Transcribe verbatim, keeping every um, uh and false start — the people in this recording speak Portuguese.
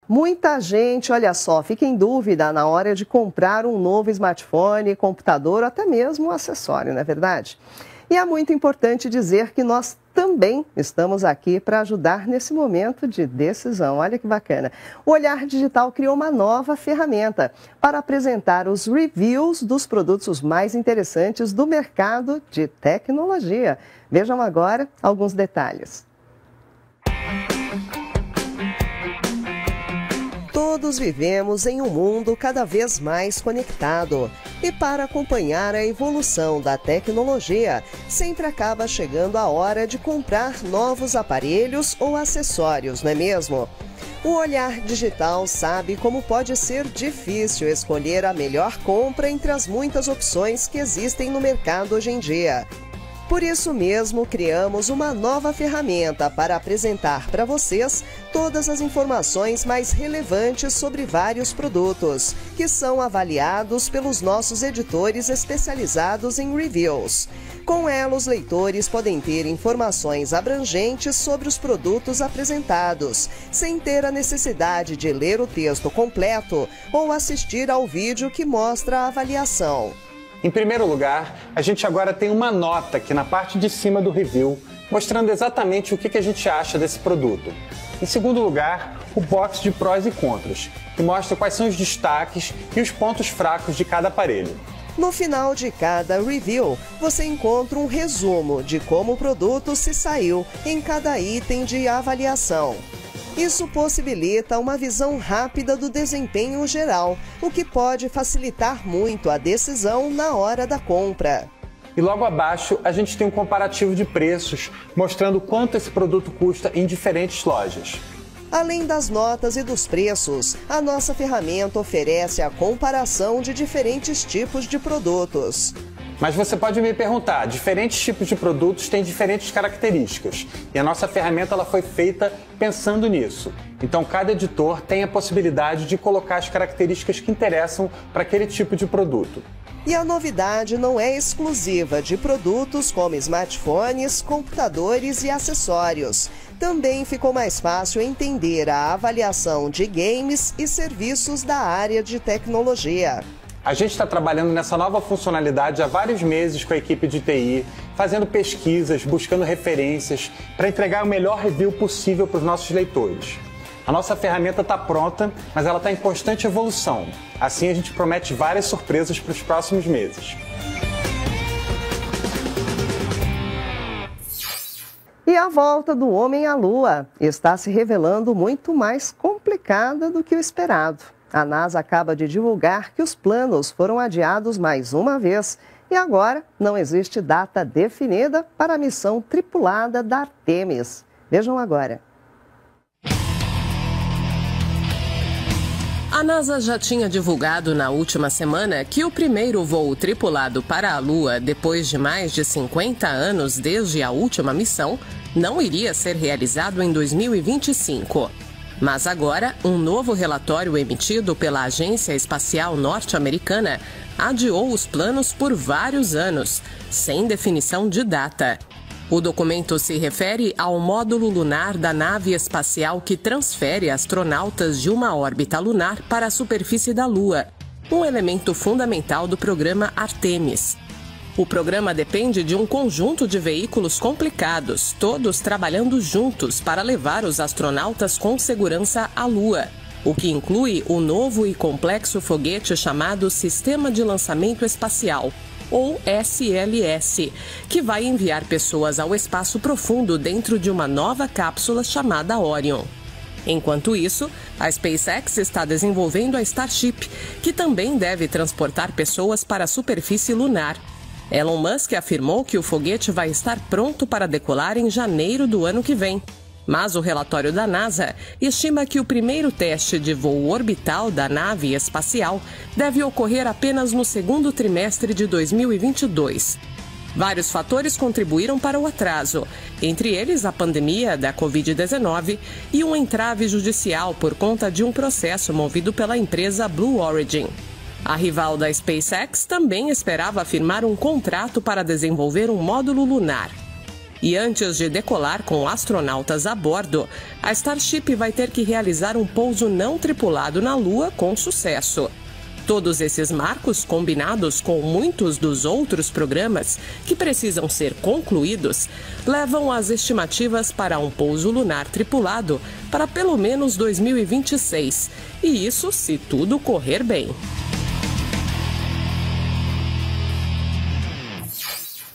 Muita gente, olha só, fica em dúvida na hora de comprar um novo smartphone, computador ou até mesmo um acessório, não é verdade? E é muito importante dizer que nós também estamos aqui para ajudar nesse momento de decisão. Olha que bacana. O Olhar Digital criou uma nova ferramenta para apresentar os reviews dos produtos mais interessantes do mercado de tecnologia. Vejam agora alguns detalhes. Todos vivemos em um mundo cada vez mais conectado. E para acompanhar a evolução da tecnologia, sempre acaba chegando a hora de comprar novos aparelhos ou acessórios, não é mesmo? O Olhar Digital sabe como pode ser difícil escolher a melhor compra entre as muitas opções que existem no mercado hoje em dia. Por isso mesmo, criamos uma nova ferramenta para apresentar para vocês todas as informações mais relevantes sobre vários produtos, que são avaliados pelos nossos editores especializados em reviews. Com ela, os leitores podem ter informações abrangentes sobre os produtos apresentados, sem ter a necessidade de ler o texto completo ou assistir ao vídeo que mostra a avaliação. Em primeiro lugar, a gente agora tem uma nota aqui na parte de cima do review, mostrando exatamente o que a gente acha desse produto. Em segundo lugar, o box de prós e contras, que mostra quais são os destaques e os pontos fracos de cada aparelho. No final de cada review, você encontra um resumo de como o produto se saiu em cada item de avaliação. Isso possibilita uma visão rápida do desempenho geral, o que pode facilitar muito a decisão na hora da compra. E logo abaixo a gente tem um comparativo de preços, mostrando quanto esse produto custa em diferentes lojas. Além das notas e dos preços, a nossa ferramenta oferece a comparação de diferentes tipos de produtos. Mas você pode me perguntar, diferentes tipos de produtos têm diferentes características e a nossa ferramenta ela foi feita pensando nisso. Então cada editor tem a possibilidade de colocar as características que interessam para aquele tipo de produto. E a novidade não é exclusiva de produtos como smartphones, computadores e acessórios. Também ficou mais fácil entender a avaliação de games e serviços da área de tecnologia. A gente está trabalhando nessa nova funcionalidade há vários meses com a equipe de T I, fazendo pesquisas, buscando referências para entregar o melhor review possível para os nossos leitores. A nossa ferramenta está pronta, mas ela está em constante evolução. Assim a gente promete várias surpresas para os próximos meses. E a volta do homem à Lua está se revelando muito mais complicada do que o esperado. A NASA acaba de divulgar que os planos foram adiados mais uma vez e agora não existe data definida para a missão tripulada da Artemis. Vejam agora. A NASA já tinha divulgado na última semana que o primeiro voo tripulado para a Lua, depois de mais de cinquenta anos desde a última missão, não iria ser realizado em dois mil e vinte e cinco. Mas agora, um novo relatório emitido pela Agência Espacial Norte-Americana adiou os planos por vários anos, sem definição de data. O documento se refere ao módulo lunar da nave espacial que transfere astronautas de uma órbita lunar para a superfície da Lua, um elemento fundamental do programa Artemis. O programa depende de um conjunto de veículos complicados, todos trabalhando juntos para levar os astronautas com segurança à Lua, o que inclui o novo e complexo foguete chamado Sistema de Lançamento Espacial, ou S L S, que vai enviar pessoas ao espaço profundo dentro de uma nova cápsula chamada Orion. Enquanto isso, a SpaceX está desenvolvendo a Starship, que também deve transportar pessoas para a superfície lunar. Elon Musk afirmou que o foguete vai estar pronto para decolar em janeiro do ano que vem. Mas o relatório da NASA estima que o primeiro teste de voo orbital da nave espacial deve ocorrer apenas no segundo trimestre de dois mil e vinte e dois. Vários fatores contribuíram para o atraso, entre eles a pandemia da covid dezenove e um entrave judicial por conta de um processo movido pela empresa Blue Origin. A rival da SpaceX também esperava firmar um contrato para desenvolver um módulo lunar. E antes de decolar com astronautas a bordo, a Starship vai ter que realizar um pouso não tripulado na Lua com sucesso. Todos esses marcos, combinados com muitos dos outros programas que precisam ser concluídos, levam as estimativas para um pouso lunar tripulado para pelo menos dois mil e vinte e seis. E isso se tudo correr bem.